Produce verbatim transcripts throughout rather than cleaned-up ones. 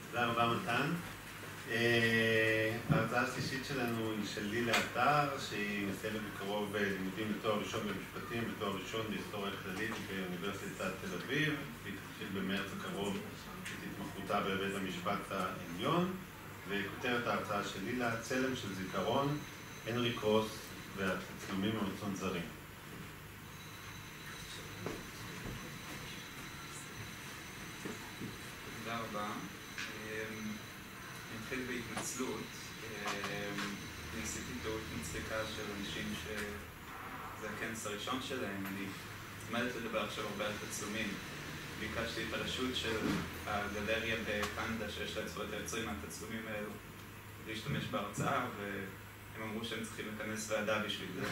תודה רבה מתן. ההרצאה השלישית שלנו היא של לילה עטר, שהיא מסיימת בקרוב לימודים לתואר ראשון במשפטים ותואר ראשון בהיסטוריה כללית באוניברסיטת תל אביב, והיא תתחיל במרץ הקרוב את התמחותה בבית המשפט העליון, וכותרת ההרצאה של לילה, צלם של זיכרון, הנרי קרוס והתצלומים מרצון זרים. תודה רבה. נתחיל בהתנצלות. ניסיתי טעות מצחיקה של אנשים שזה הכנס הראשון שלהם. אני עומדת לדבר עכשיו הרבה על תצלומים. ביקשתי את הרשות של הגלריה בקנדה שיש לה את זכויות היוצרים מהתצלומים האלו להשתמש בהרצאה, והם אמרו שהם צריכים לכנס ועדה בשביל זה.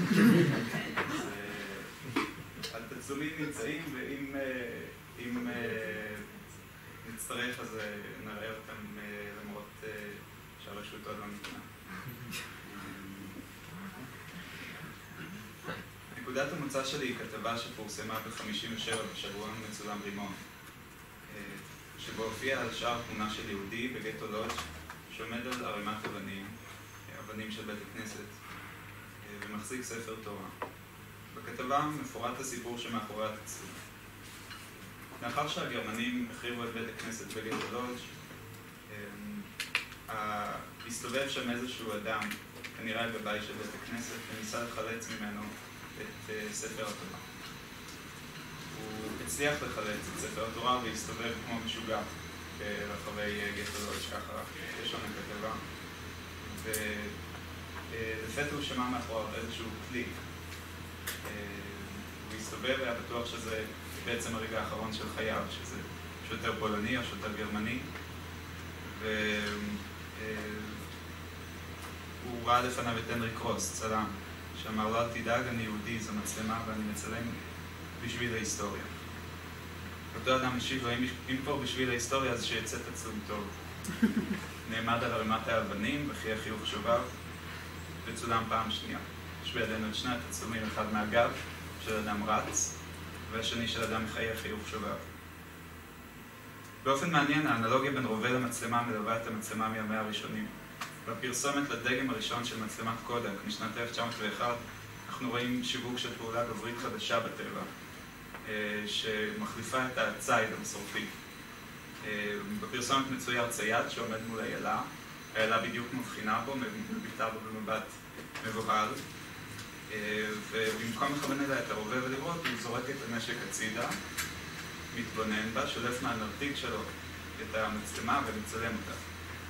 אז התצלומים נמצאים, ואם נצטרך אז נראה אותם למרות שהרשות עוד לא ניתנה. נקודת המוצא שלי היא כתבה שפורסמה ב-חמישים ושבע בשבועון מצולם רימון, שבו הופיע על שער תמונה של יהודי בגטו לודג' שעומד על ערימת אבנים, אבנים של בית הכנסת, ומחזיק ספר תורה. בכתבה מפורט הסיפור שמאחורי התצלום. לאחר שהגרמנים החריבו את בית הכנסת בגטו לודג', הסתובב שם איזשהו אדם, כנראה בבית של בית הכנסת, וניסה לחלץ ממנו את ספר התורה. הוא הצליח לחלץ את ספר התורה והסתובב כמו משוגע ברחבי גטו לודג', ככה יש שם הכתבה. ולפתע הוא שמע מאחוריו איזשהו כלי. הוא הסתובב והיה בטוח שזה בעצם הרגע האחרון של חייו, שזה שוטר פולני או שוטר גרמני. והוא ראה לפניו את הנרי קרוס, צלם, שאמר לו, אל תדאג, אני יהודי, זו מצלמה ואני מצלם בשביל ההיסטוריה. אותו אדם משיב לו, אם כבר בשביל ההיסטוריה, אז שיצא תצלום טוב. נעמד על ערימת האבנים, וחייך חיוך שובב, וצולם פעם שנייה. יש בידינו את שני התצלומים, אחד מהגב של אדם רץ, והשני של אדם מחייך חיוך שובב. באופן מעניין, האנלוגיה בין רובה למצלמה מלווה את המצלמה מימיה הראשונים. בפרסומת לדגם הראשון של מצלמת קודק משנת אלף תשע מאות ואחת, אנחנו רואים שיווק של פעולה גברית חדשה בטבע, שמחליפה את הציד המסורתי. בפרסומת מצויר צייד שעומד מול איילה, האיילה בדיוק מבחינה בו, מביטה בו במבט מבוהל, ובמקום לכוון אליה את הרובה ולראות, הוא זורק את הנשק הצידה, מתבונן בה, שולף מהנרתיק שלו את המצלמה ומצלם אותה.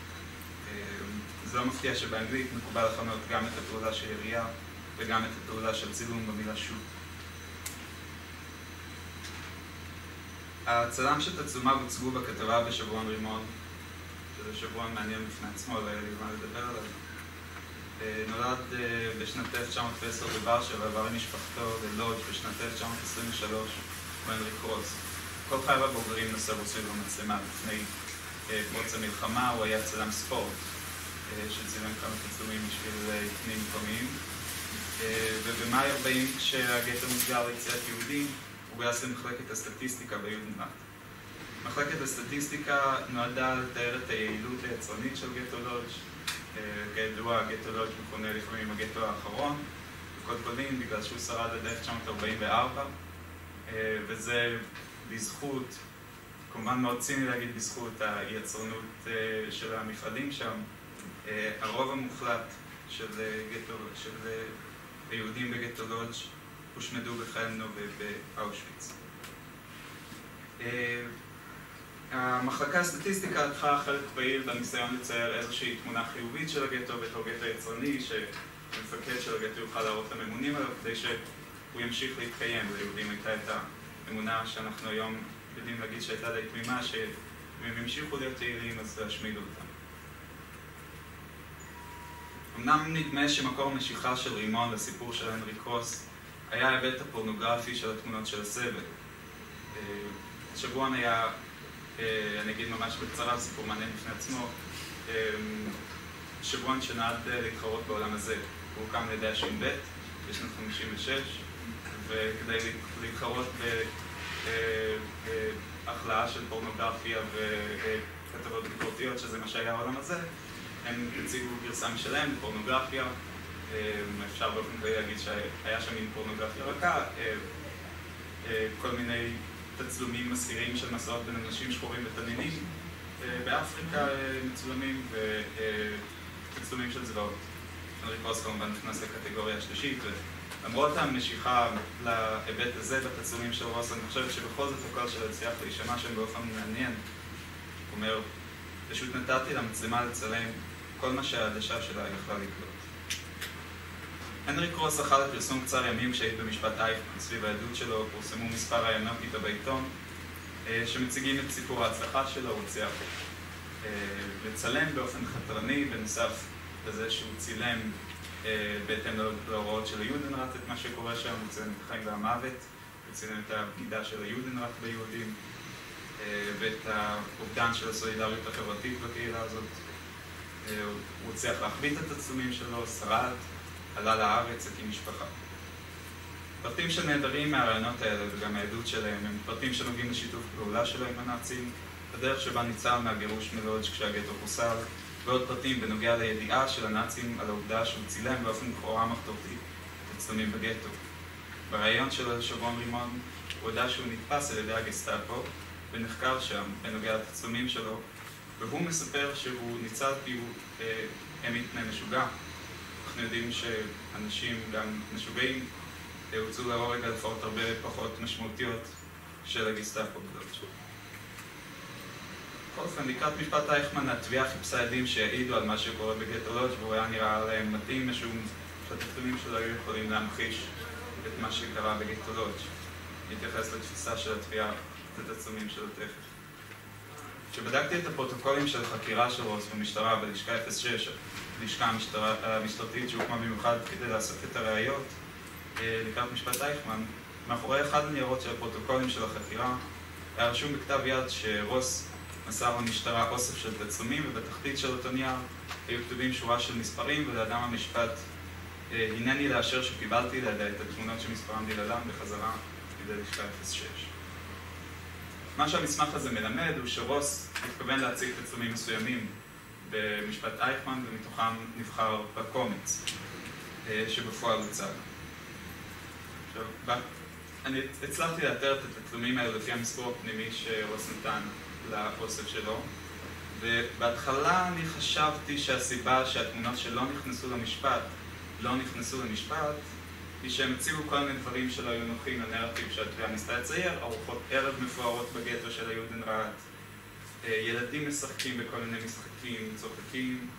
זה לא מפתיע שבאנגלית מקובל לכנות גם את הפעולה של ירייה וגם את הפעולה של צילום במילה שוט. הצלם של תצלומיו הוצגו בכתבה בשבועון רימון, שזה שבועון מעניין בפני עצמו, לא היה לי מה לדבר עליו. נולד בשנת אלף תשע מאות ועשר בוורשה ועבר עם משפחתו ללודג' בשנת אלף תשע מאות עשרים ושלוש הוא הנרי קרוס. כל חייו הבוגרים נסעו סביב המצלמה. לפני פרוץ המלחמה הוא היה צלם ספורט שצילם כמה תצלומים בשביל עיתונים מקומיים, ובמאי ארבעים כשהגטו נסגר ליציאת יהודים הוא גייס למחלקת הסטטיסטיקה ביודנראט. מחלקת הסטטיסטיקה נועדה לתאר את היעילות היצרנית של גטו לודג'. כידוע, גטו לודג' מכונה לפעמים הגטו האחרון בקוד פולין בגלל שהוא שרד עד אלף תשע מאות ארבעים וארבע, וזה בזכות, כמובן מאוד ציני להגיד בזכות היצרנות של המפעלים שם. הרוב המוחלט של גטו, של היהודים בגטו לודג' הושמדו בחיימנו ובאושוויץ. המחלקה הסטטיסטיקה לקחה חלק פעיל בניסיון לצייר איזושהי תמונה חיובית של הגטו בתור גטו יצרני, שהמפקד של הגטו יוכל להראות לממונים עליו כדי שהוא ימשיך להתקיים. ליהודים הייתה את האמונה שאנחנו היום יודעים להגיד שהייתה די תמימה, שאם הם המשיכו להיות יעילים אז להשמידו אותם. אמנם נדמה שמקור המשיכה של רימון לסיפור של הנרי קרוס היה ההיבט הפורנוגרפי של התמונות של הסבל. שבועון היה, אני אגיד ממש בקצרה, סיפור מעניין בפני עצמו, שבועון שנועד להתחרות בעולם הזה. הוא הוקם על ידי הש"ב בשנת חמישים ושש, וכדי להתחרות הכלאה של פורנוגרפיה וכתבות ביקורתיות, שזה מה שהיה העולם הזה. הם הציגו גרסה משלם, פורנוגרפיה. אפשר באופן כללי להגיד שהיה שם מין פורנוגרפיה רכה. כל מיני תצלומים מסעירים של מסעות בין אנשים שחורים ותנינים. באפריקה מצולמים ותצלומים של זוועות. הנרי קרוס כמובן נכנס לקטגוריה השלישית, ולמרות המשיכה להיבט הזה בתצלומים של רוס, אני חושב שבכל זאת הקול שלו הצליח להישמע שם באופן מעניין. הוא אומר, פשוט נתתי למצלמה לצלם כל מה שהעדשה שלה יכלה לקלוט. הנרי קרוס זכה לפרסום קצר ימים כשהיית במשפט אייכמן. סביב העדות שלו פורסמו מספר רעיונות איתו בעיתון, שמציגים את סיפור ההצלחה שלו. הוא הצליח לצלם באופן חתרני, בנוסף לזה שהוא צילם בהתאם להוראות של היודנראט את מה שקורה שם. הוא צילם את החיים והמוות, הוא צילם את הבגידה של היודנראט ביהודים ואת האובדן של הסולידריות החברתית בקהילה הזאת. הוא הצליח להחביא את התצלומים שלו, שרד, עלה לארץ, הקים משפחה. פרטים שנהדרים מהרעיונות האלה וגם העדות שלהם הם פרטים שנוגעים לשיתוף פעולה שלו עם הנאצים, הדרך שבה ניצל מהגירוש מלודג' כשהגטו חוסל, ועוד פרטים בנוגע לידיעה של הנאצים על העובדה שהוא צילם באופן לכאורה מחתרתי תצלומים בגטו. בראיון שלו לשברון רימון הוא הודע שהוא נתפס על ידי הגסטאפו ונחקר שם בנוגע לתצלומים שלו, והוא מספר שהוא ניצל כי הוא העמיד פני משוגע. אנחנו יודעים שאנשים גם משוגעים הוצאו להורג על תופעות הרבה פחות משמעותיות של הגסטאפו בלודג'. בכל אופן, לקראת משפט אייכמן, התביעה חיפשה עדים שהעידו על מה שקורה בגטו לודג' והוא היה נראה להם מתאים, משום שהתצלומים שלו היו יכולים להמחיש את מה שקרה בגטו לודג'. נתייחס לתפיסה של התביעה, את התצלומים שלו תכף. כשבדקתי את הפרוטוקולים של חקירה של רוס במשטרה בלשכה אפס שש, לשכה המשטרתית שהוקמה במיוחד כדי לאסוף את הראיות לקראת משפט אייכמן, מאחורי אחד הניירות של הפרוטוקולים של החקירה היה רשום בכתב יד שרוס מסר למשטרה אוסף של תצלומים, ובתחתית של אותו נייר היו כתובים שורה של מספרים, ולאדם המשפט הנני לאשר שקיבלתי לידי את התמונות שמספרם דילדם בחזרה לידי לשכה אפס שש. מה שהמסמך הזה מלמד הוא שרוס התכוון להציג תצלומים מסוימים במשפט אייכמן, ומתוכם נבחר בקומץ שבפועל הוצג. עכשיו, אני הצלחתי לאתר את התצלומים האלה לפי המספור הפנימי שרוס נתן לאוסף שלו, ובהתחלה אני חשבתי שהסיבה שהתמונות שלא נכנסו למשפט לא נכנסו למשפט היא שהם הציגו כל מיני דברים שלא היו נוחים לנרטיב שהתביעה ניסתה לצייר, ארוחות ערב מפוארות בגטו של היודנראט, ילדים משחקים בכל מיני משחקים, צוחקים,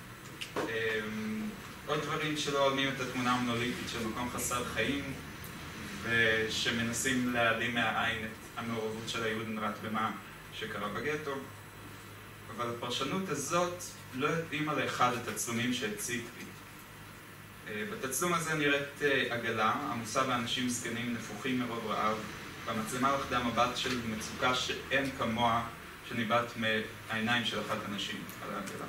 עוד דברים שלא עולמים את התמונה המונוליטית של מקום חסר חיים ושמנסים להעלים מהעין את המעורבות של היודנראט במה שקרה בגטו. אבל הפרשנות הזאת לא התאימה לאחד התצלומים שהציגתי. בתצלום הזה נראית עגלה עמוסה באנשים זקנים נפוחים מרוב רעב, והמצלמה לחדה מבט של מצוקה שאין כמוה שניבט מהעיניים של אחת הנשים על העגלה.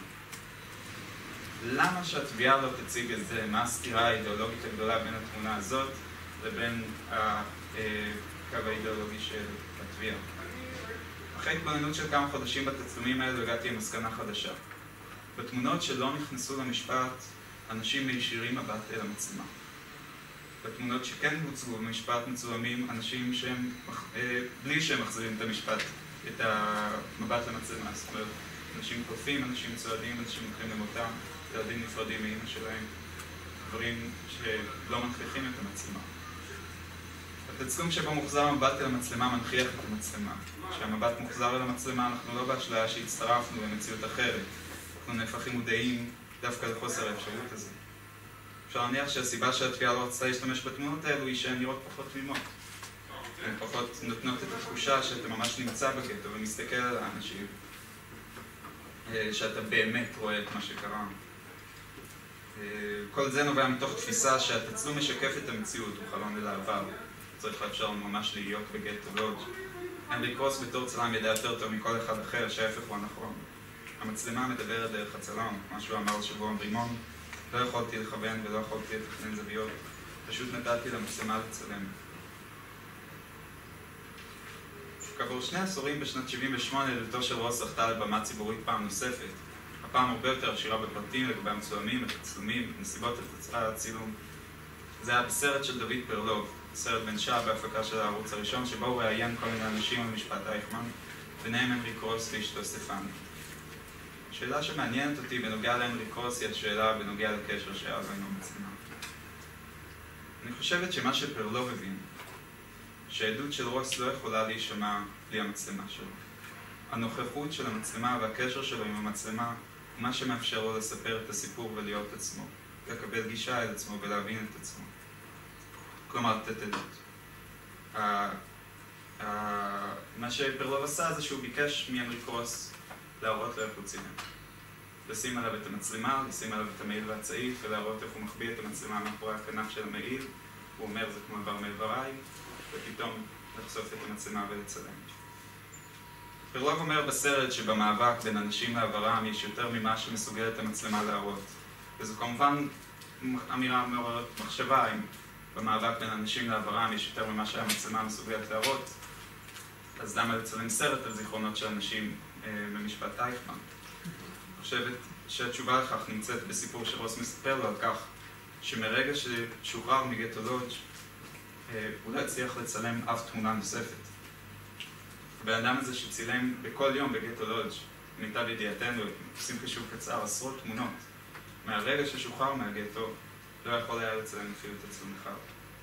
למה שהתביעה לא תציג את זה? מה הסתירה האידיאולוגית הגדולה בין התמונה הזאת לבין הקו האידיאולוגי של התביעה? אחרי התבוננות של כמה חודשים בתצלומים האלו הגעתי עם מסקנה חדשה. בתמונות שלא נכנסו למשפט, אנשים מישירים מבט אל המצלמה. בתמונות שכן הוצגו במשפט מצולמים אנשים שהם, בלי שהם מחזירים את המשפט, את המבט למצלמה. זאת אומרת, אנשים קופים, אנשים צועדים, אנשים הולכים למותם, ילדים נפרדים מאמא שלהם, דברים שלא מנכיחים את המצלמה. התצלום שבו מוחזר המבט אל המצלמה מנכיח את המצלמה. כשהמבט מוחזר אל המצלמה אנחנו לא באשליה שהצטרפנו במציאות אחרת. אנחנו נהפכים מודעים דווקא לחוסר האפשרות הזה. אפשר להניח שהסיבה שהתביעה לא רצתה להשתמש בתמונות האלו היא שהן נראות פחות תמימות. הן פחות נותנות את התחושה שאתה ממש נמצא בגטו ומסתכל על האנשים, שאתה באמת רואה את מה שקרה. כל זה נובע מתוך תפיסה שהתצלום משקף את המציאות, הוא חלון אל העבר. צריך לאפשר ממש להיות בגטו לודג'. הנרי קרוס בתור צלם ידע יותר טוב מכל אחד אחר שההפך הוא הנכון. המצלמה מדברת דרך הצלם, מה שהוא אמר שבוע רימון. לא יכולתי לכוון ולא יכולתי לתכנן זוויות, פשוט נתתי למצלמה לצלם. כעבור שני עשורים בשנת שבעים ושמונה דמותו של רוס זכתה על במה ציבורית פעם נוספת. הפעם הרבה יותר עשירה בפרטים לגבי המצולמים, התצלומים, נסיבות הצילום. זה היה בסרט של דוד פרלוב, סרט בן שעה בהפקה של הערוץ הראשון, שבו הוא ראיין כל מיני אנשים על משפט אייכמן, ביניהם הנרי קרוס ואשתו סטפני. השאלה שמעניינת אותי בנוגע להנרי קרוס היא השאלה בנוגע לקשר שהיה לו עם המצלמה. אני חושבת שמה שפרלוב הבין, שהעדות של רוס לא יכולה להישמע בלי המצלמה שלו. הנוכחות של המצלמה והקשר שלו עם המצלמה הוא מה שמאפשר לו לספר את הסיפור ולהיות עצמו, לקבל גישה אל עצמו ולהבין את עצמו. כלומר, לתת עדות. מה שפרלוב עשה זה שהוא ביקש מהנרי קרוס להראות לו איך הוא צילם. לשים עליו את המצלמה, לשים עליו את המעיל והצעיף ולהראות איך הוא מחביא את המצלמה מאחורי הכנף של המעיל. הוא אומר זה כמו עבר מעבריי, ופתאום לחשוף את המצלמה ולצלם. פרלוב אומר בסרט שבמאבק בין אנשים לעברם יש יותר ממה שמסוגלת המצלמה להראות. וזו כמובן אמירה מעוררת מחשבה, אם במאבק בין אנשים לעברם יש יותר ממה שהמצלמה מסוגלת להראות, אז למה לצלם סרט על זיכרונות של אנשים אה, במשפט אייכמן? אני חושבת שהתשובה לכך נמצאת בסיפור שרוס מספר לו על כך שמרגע ששוחרר מגטו לודג' הוא לא הצליח לצלם אף תמונה נוספת. הבן אדם הזה שצילם בכל יום בגטו לודג', מיטב ידיעתנו, עושים חישוב קצר, עשרות תמונות. מהרגע ששוחרר מהגטו, לא יכול היה לצלם אפילו את עצמו אחד.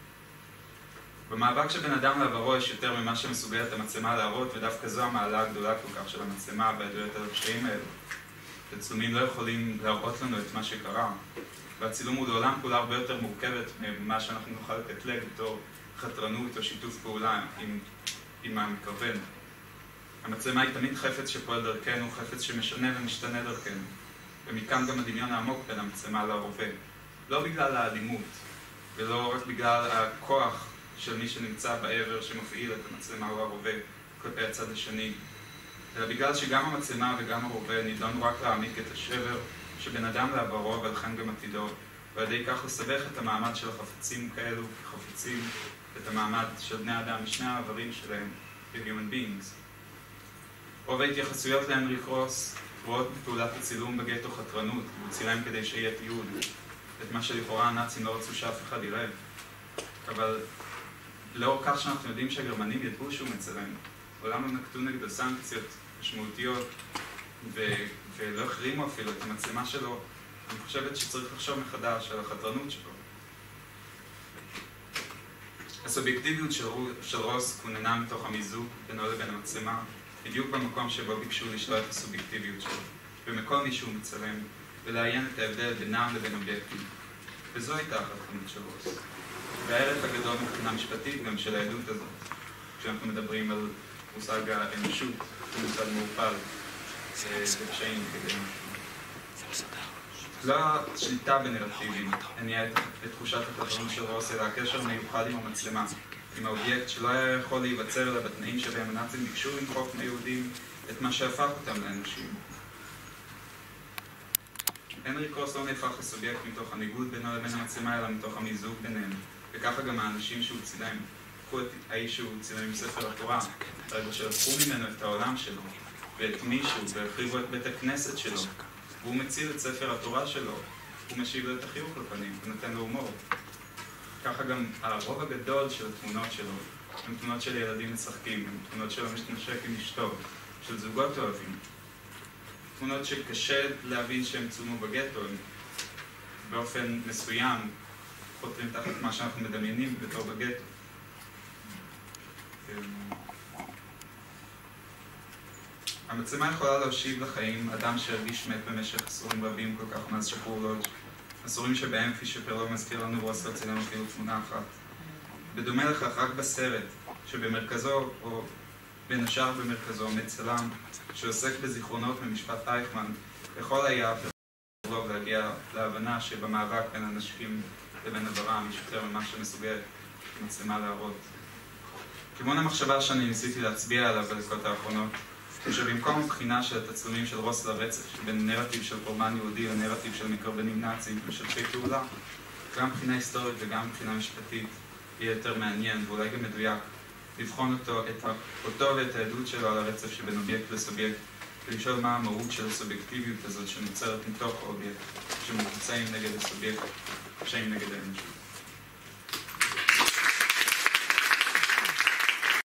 במאבק שבין אדם לעברו יש יותר ממה שמסוגלת המצלמה להראות, ודווקא זו המעלה הגדולה כל כך של המצלמה בעדויות על הקשיים האלו. הצילומים לא יכולים להראות לנו את מה שקרה, והצילום הוא לעולם כולה הרבה יותר מורכבת ממה שאנחנו נוכל לקטלג בתור חתרנות או שיתוף פעולה עם, עם המקרבן. המצלמה היא תמיד חפץ שפועל דרכנו, חפץ שמשנה ומשתנה דרכנו. ומכאן גם הדמיון העמוק בין המצלמה להרובה. לא בגלל האלימות, ולא רק בגלל הכוח של מי שנמצא בעבר שמפעיל את המצלמה או הרובה כלפי הצד השני, אלא בגלל שגם המצלמה וגם הרובה נידונו רק להעמיק את השבר שבין אדם לעברו ולכן גם עתידו, ועל ידי כך לסבך את המעמד של החפצים כאלו כחפצים, את המעמד של בני אדם משני העברים שלהם, ב-human beings. רוב ההתייחסויות להנרי קרוס רואות בפעולת הצילום בגטו חתרנות, הוא צילם כדי שיהיה תיעוד, את מה שלכאורה הנאצים לא רצו שאף אחד יראה. אבל לאור כך שאנחנו יודעים שהגרמנים ידעו שהוא מצלם, עולם הם נקטו נגדו סנקציות משמעותיות ו- ולא החרימו אפילו את המצלמה שלו, אני חושבת שצריך לחשוב מחדש על החתרנות שלו. הסובייקטיביות של, של רוס כוננה מתוך המיזוג בינו לבין המצלמה, בדיוק במקום שבו ביקשו לשלוח את הסובייקטיביות שלו, במקום מישהו מצלם, ולעיין את ההבדל בינם לבין אובייקטים. וזו הייתה החתרנות של רוס. והערך הגדול מבחינה משפטית גם של העדות הזאת, כשאנחנו מדברים על מושג האנושות, הוא מושג מעופל, וקשיים כדי משהו. לא השליטה בנרטיבים הניעה את תחושת החתרנות של רוס, אלא הקשר מיוחד עם המצלמה, עם האובייקט שלא היה יכול להיווצר אלא בתנאים שבהם הנאצים ביקשו למחוק מיהודים את מה שהפך אותם לאנושים. הנרי קרוס לא נהפך לסובייקט מתוך הניגוד בינו לבין המצלמה, אלא מתוך המיזוג ביניהם, וככה גם האנשים שהוא צילם. קחו את האיש שהוא צילם עם ספר התורה, ברגע שלקחו ממנו את העולם שלו, ואת מישהו, והרחיבו את בית הכנסת שלו, והוא מציל את ספר התורה שלו, הוא משיב לו את החיוך לפנים, ונותן לו הומור. ככה גם הרוב הגדול של התמונות שלו, הן תמונות של ילדים משחקים, הן תמונות שלו מתנשק עם אשתו, של זוגות אוהבים. תמונות שקשה להבין שהם צולמו בגטו, הם באופן מסוים חותרים תחת מה שאנחנו מדמיינים בתור בגטו. המצלמה יכולה להושיב לחיים אדם שהרגיש מת במשך עשורים רבים כל כך מאז שחרור לודג', עשורים שבהם, כפי שפרלוב מזכיר לנו, רוס לא צילם אפילו תמונה אחת. בדומה לכך, רק בסרט שבמרכזו, או בין השאר במרכזו, עומד צלם שעוסק בזיכרונות ממשפט אייכמן, יכול היה פרלוב להגיע להבנה שבמאבק בין אנשים לבין עברם יש יותר ממה שמסוגל מצלמה להראות. כיוון המחשבה שאני ניסיתי להצביע עליו בדקות האחרונות, שבמקום הבחינה של התצלומים של רוס לרצף, שבין נרטיב של קורבן יהודי לנרטיב של מקרבנים נאצים ומשתפי פעולה, גם מבחינה היסטורית וגם מבחינה משפטית יהיה יותר מעניין ואולי גם מדויק לבחון אותו, את אותו ואת העדות שלו על הרצף שבין אובייקט לסובייקט, ולשאול מה המהות של הסובייקטיביות הזאת שנוצרת מתוך האובייקט, שמבוצעים נגד הסובייקט, פשעים נגד האנושות.